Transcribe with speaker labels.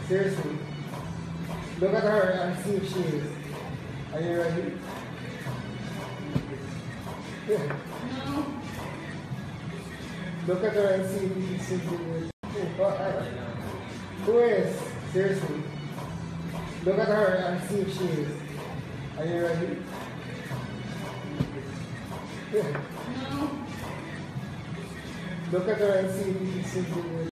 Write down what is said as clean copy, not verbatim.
Speaker 1: Seriously. Look at her and see if she is. Are you ready?
Speaker 2: No.
Speaker 1: Look at her and see if she's doing it. Who is? Seriously. Look at her and see if she is. Are you ready?
Speaker 2: No.
Speaker 1: Look at her and see if she's doing it.